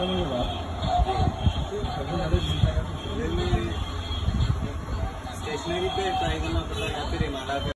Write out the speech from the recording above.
Stationery पे try करना पड़ रहा है या फिर हिमालय पे।